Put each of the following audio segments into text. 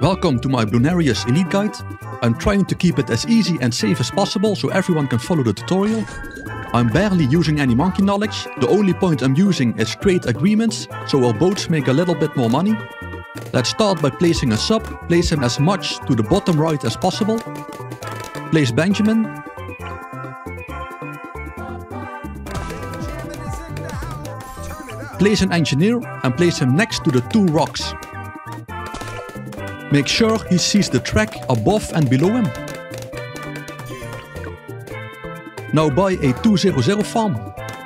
Welcome to my Bloonarius Elite Guide. I'm trying to keep it as easy and safe as possible so everyone can follow the tutorial. I'm barely using any monkey knowledge, the only point I'm using is trade agreements, so our boats make a little bit more money. Let's start by placing a sub, place him as much to the bottom right as possible. Place Benjamin. Place an engineer and place him next to the two rocks. Make sure he sees the track above and below him. Now buy a 200 farm.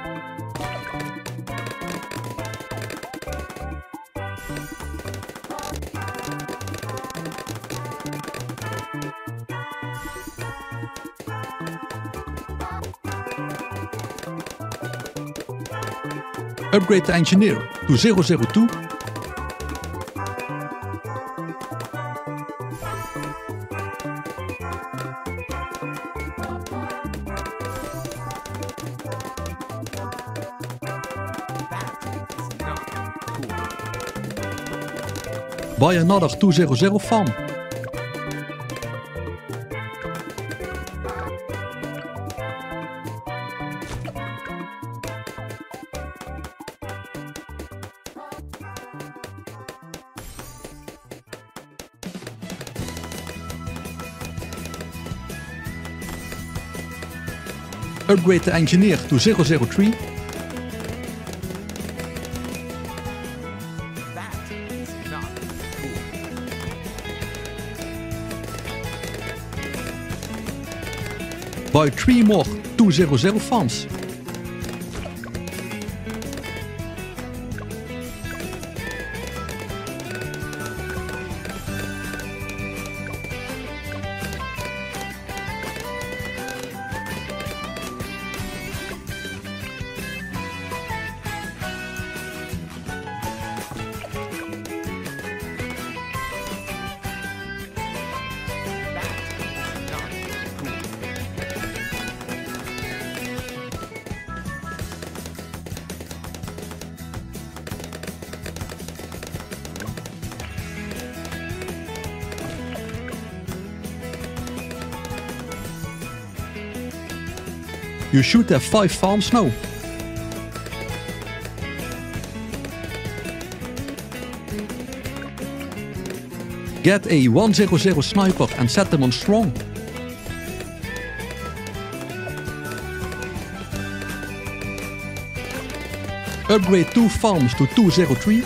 Upgrade the engineer to 002. Buy another 200 farm. Upgrade the engineer to 003. Buy 3 more 200 farms. You should have 5 farms now. Get a 100 sniper and set them on strong. Upgrade 2 farms to 203.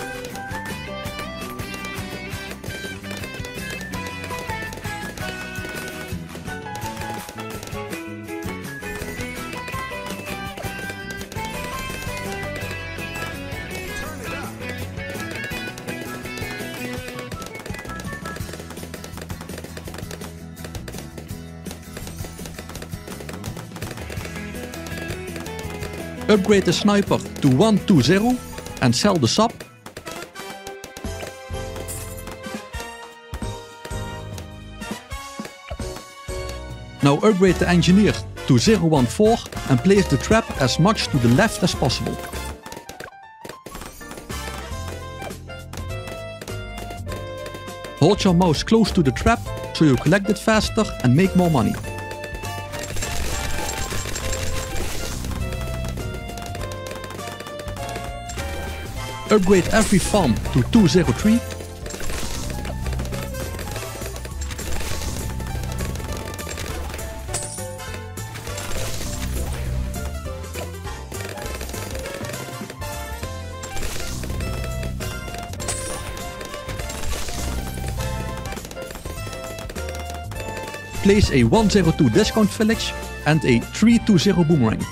Upgrade the sniper to 120 and sell the sub. Now upgrade the engineer to 014 and place the trap as much to the left as possible. Hold your mouse close to the trap so you collect it faster and make more money. Upgrade every farm to 203. Place a 102 discount village and a 320 boomerang.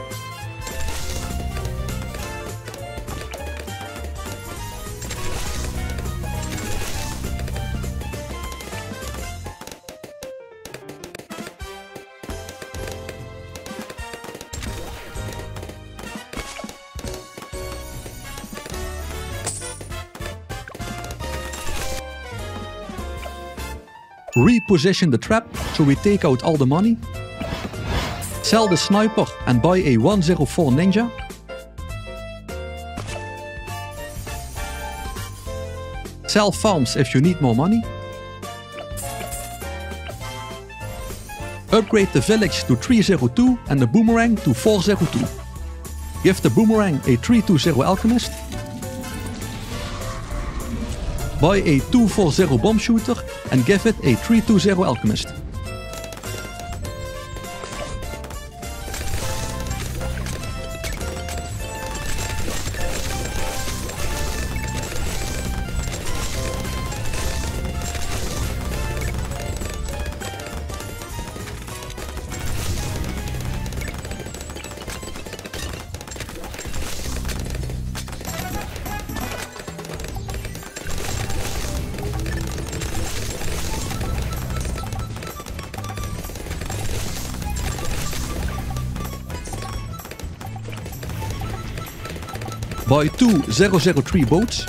Reposition the trap so we take out all the money. Sell the sniper and buy a 104 ninja. Sell farms if you need more money. Upgrade the village to 302 and the boomerang to 402. Give the boomerang a 320 alchemist. Buy a 240 bomb shooter and give it a 320 alchemist. Buy 2 003 boats.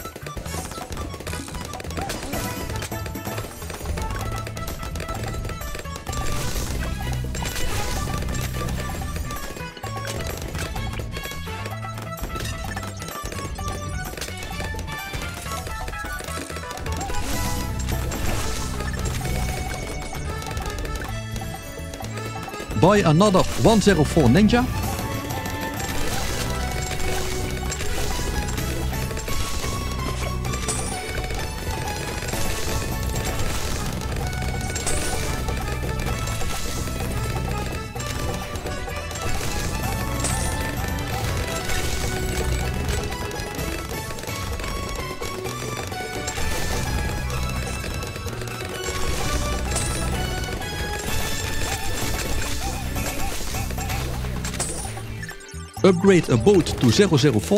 Buy another 104 ninja. Upgrade a boat to 004.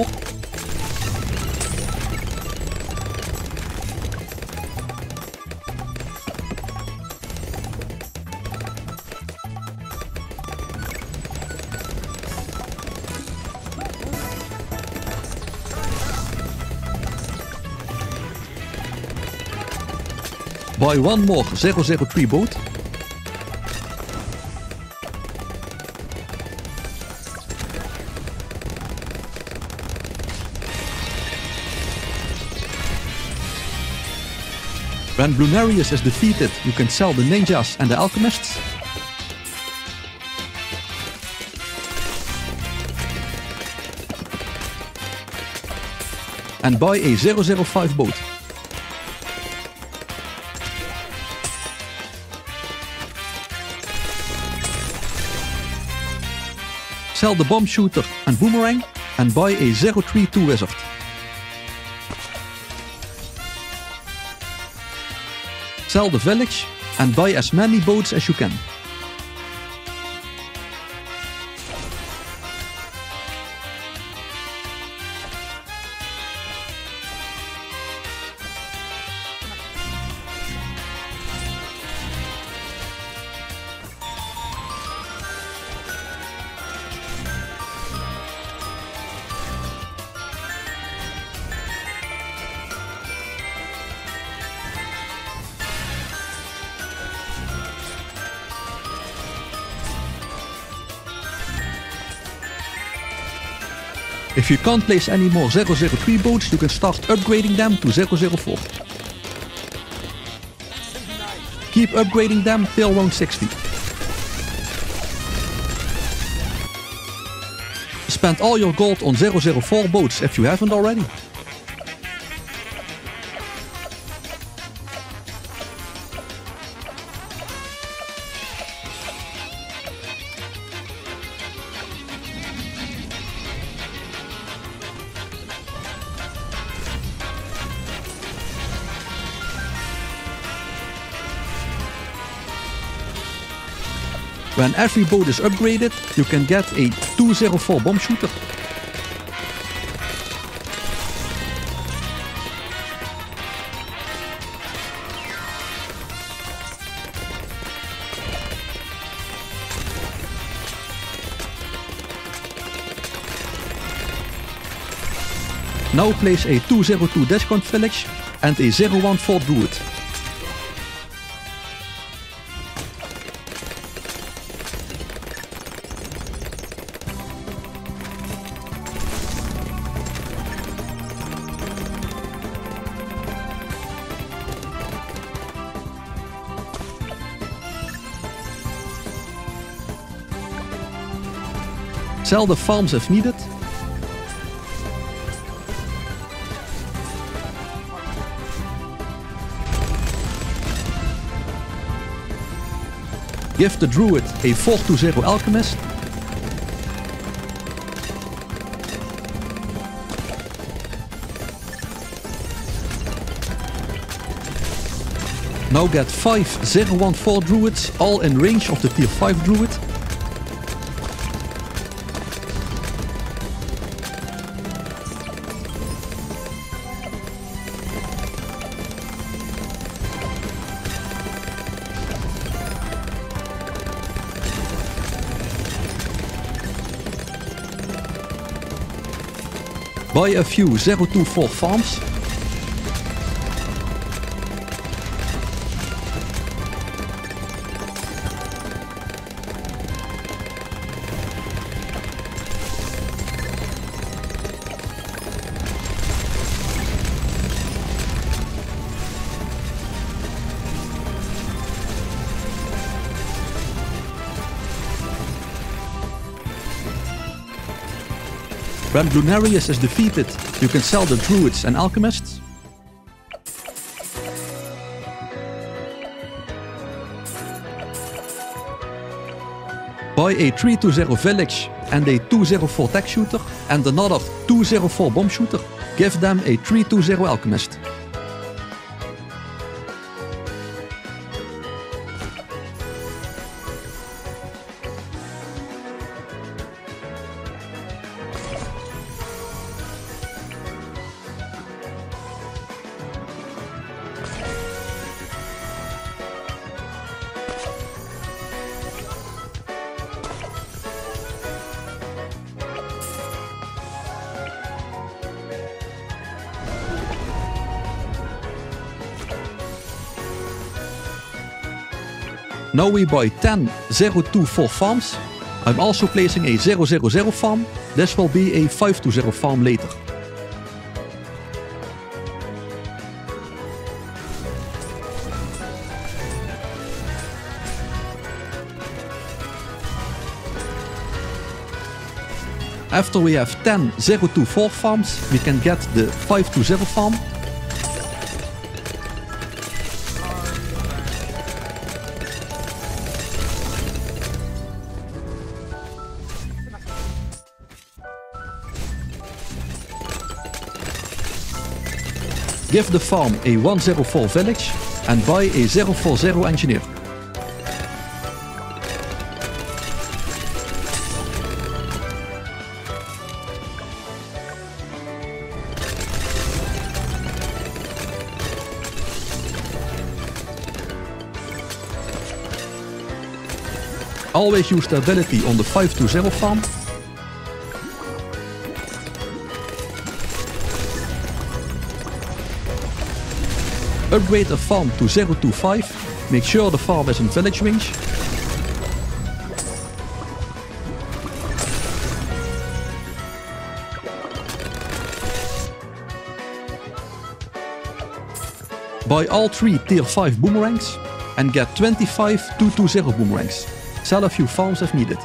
Buy one more 003 boat. When Bloonarius is defeated, you can sell the ninjas and the alchemists. And buy a 005 boat. Sell the bomb shooter and boomerang and buy a 032 wizard. Sell the village and buy as many boats as you can. If you can't place any more 003 boats, you can start upgrading them to 004. Keep upgrading them till round 60. Spend all your gold on 004 boats if you haven't already. When every boat is upgraded, you can get a 204 bomb shooter. Now place a 202 Discount Village and a 014 Druid. Sell the farms if needed. Give the druid a 4-0 alchemist. Now get 5 0-1-4 druids, all in range of the tier 5 druid. Buy a few 0-2-4 farms. When Lunarius is defeated, you can sell the druids and alchemists. Buy a 3-0 village and a 2-0-4 tech shooter and another 2-0-4 bomb shooter. Give them a 3-2-0 alchemist. Now we buy 10 0-2-4 farms. I'm also placing a 0-0-0 farm. This will be a 5-0 farm later. After we have 10 0-2-4 farms, we can get the 5-0 farm. Give the farm a 1-0-4 village and buy a 0-4-0 engineer. Always use the ability on the 5-0 farm. Upgrade a farm to 0-2-5. Make sure the farm is in village range. Buy all 3 tier 5 boomerangs and get 25 2-2-0 boomerangs. Sell a few farms if needed.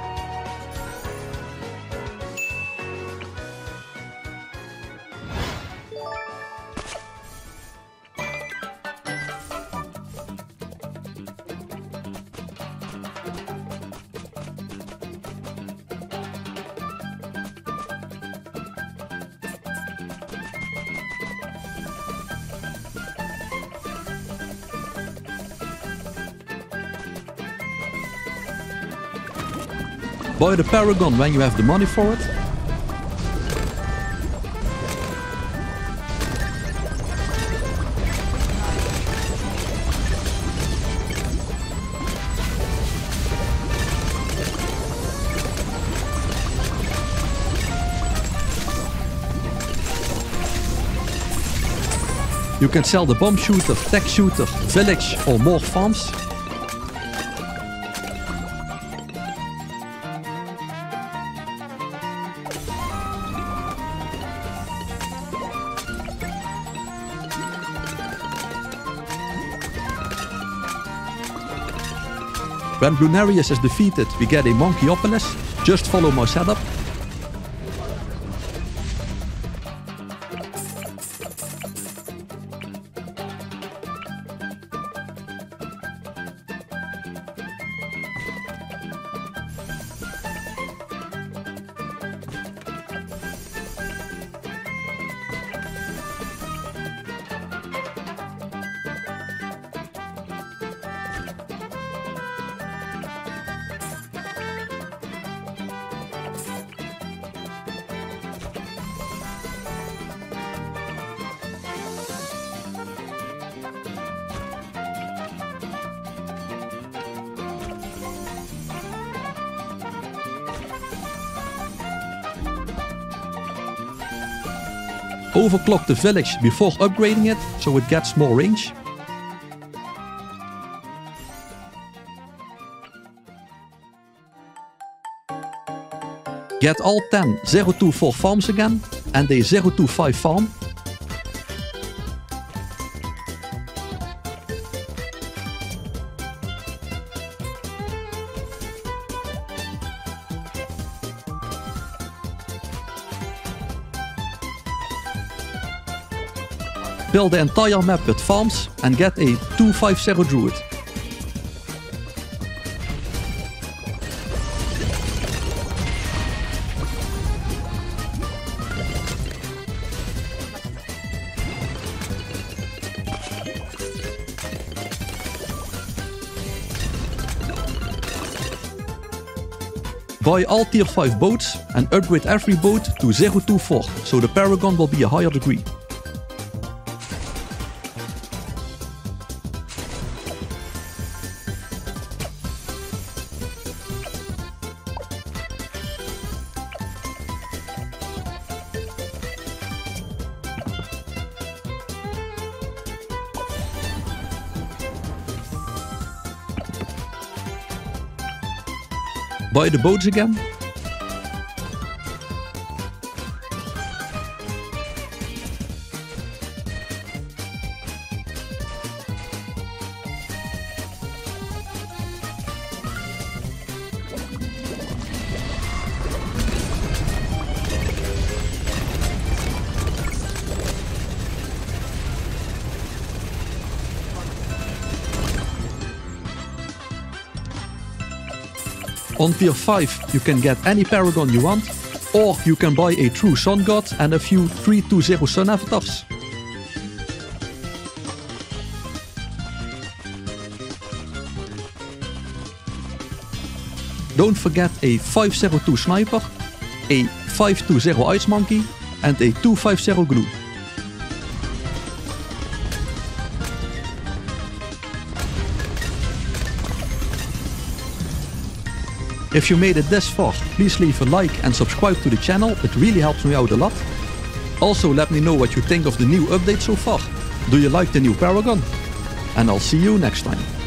Buy the Paragon when you have the money for it. You can sell the bomb shooter, tech shooter, village or more farms. When Lunarius is defeated, we get a Monkeyopolis. Just follow my setup. Overclock the village before upgrading it, so it gets more range. Get all 10 024 farms again and a 025 farm. Fill the entire map with farms and get a 250 druid. Buy all tier 5 boats and upgrade every boat to 024, so the Paragon will be a higher degree. Buy the boats again. On tier 5 you can get any Paragon you want, or you can buy a true Sun God and a few 320 Sun avatars. Don't forget a 502 Sniper, a 520 Ice Monkey and a 250 Glue. If you made it this far, please leave a like and subscribe to the channel, it really helps me out a lot. Also let me know what you think of the new update so far. Do you like the new Paragon? And I'll see you next time.